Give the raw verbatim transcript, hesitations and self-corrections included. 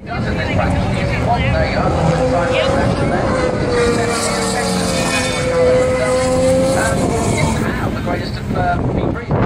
Doesn't this practice if you want? There you go. Time Yep. the greatest of uh, P three.